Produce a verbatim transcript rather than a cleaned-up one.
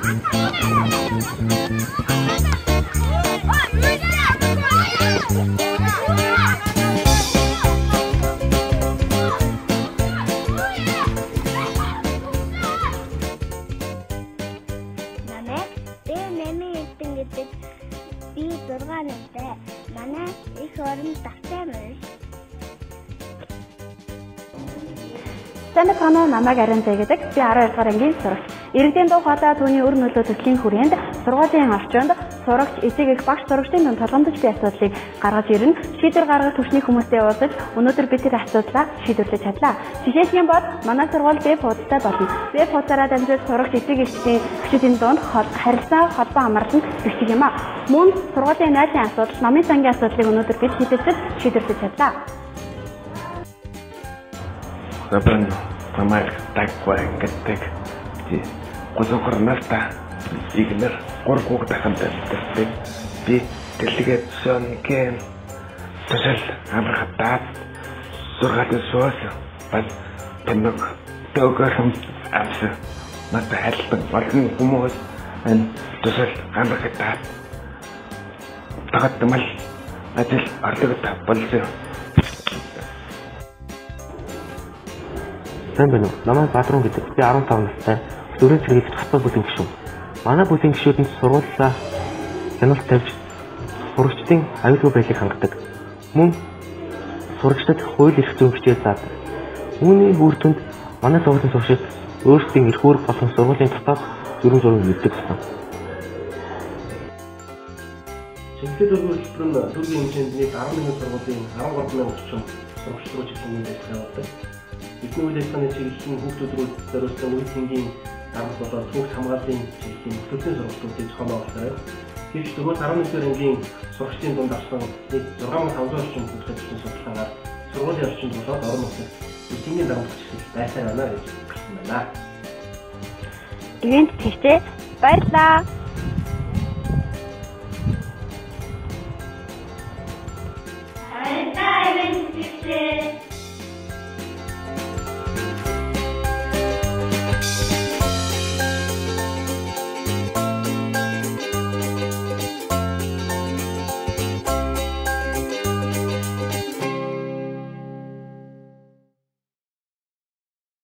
Би зургаа настай. Манай их орон тавтай мөн. Сайн байна уу? Намайг Арантай гэдэг. Би аравдугаар дугаар ангийн сурагч. Иргэдийн дуу хоолой түүний өр нөлөө төслийн хүрээнд сургуулийн орчинд сурагч, эцэг эх багш сурагчдын дунд толгомдож буй асуудлыг гаргаж ирнэ. Шийдвэр гаргах түвшний хүмүүстэй уулзаж өнөөдөр бид тэр асуудлаа шийдвэрлэж чадлаа. Жишээлх юм бол манай сургууль веб хуудастай болно. Веб хуудасаараа дамжуулж сурагч, эцэг эхчдийн эхчүүдийн дунд харилцаа холбоо амарлан бичиг юм а. Мөн сургуулийн найзын асуудал, номын сангийн асуудлыг өнөөдөр бид шийдвэрлэж шийдвэрлэж чадлаа. Например, намайг тагвай гэдэг госокор наста игнер горгуг тахантай би дэлгээд сонген төсөл амрахтаад сургалтын суус бас тэнэг төгөөрөм авс мат хайлтан олон хүмүүс энэ төсөл амрахтаад тагтмал ажил орлоготой болсон. Сайн байна уу? Намайг Бадрун гэдэг. Би арван тав настай дөрөв зэрэг тусгай бүлээн гишүүн. Манай бүлээн гишүүдэнд сургуулиа хяналт тавьж сурагчдын аюулгүй байдлыг хангадаг. Мөн сурагчдад хууль эрх зүйн хичээл заадаг. Үүний үр дүнд манай сургуулийн сурагчид өөрсдийн эрх үүрэг болон сургуулийн дотоод зүрх зураг нэгдэг болсон. Чиглэл дөрвөн хэлбэр нь төргийн хэмжээнд нэг арван мянган сургуулийн арван гурван мянган орчим сурагч руу чиглэн үйлдвэрлэж явуулдаг. Бидний үйл ажиллагааны чиглэлийн хүүхдүүд рүү зориулсан үйл хэмжээний дарамт болоод хүүхд хамгааллын чиглэлийн төлөвлөсөн сургалтуудыг зохион байгуулсан. Гэвч дөрвөн арван нэгдүгээр ангийн сурагчдын дунд авсан нэг зургаан мянган таван зуун орчим хүүхдийн судалгаагаар сургуулийн орчинд болоод орон нутагт эцгийн дарамт чиглэл байсаар байна гэж хэлсэн байна. Ивент тэгтээ баярлалаа.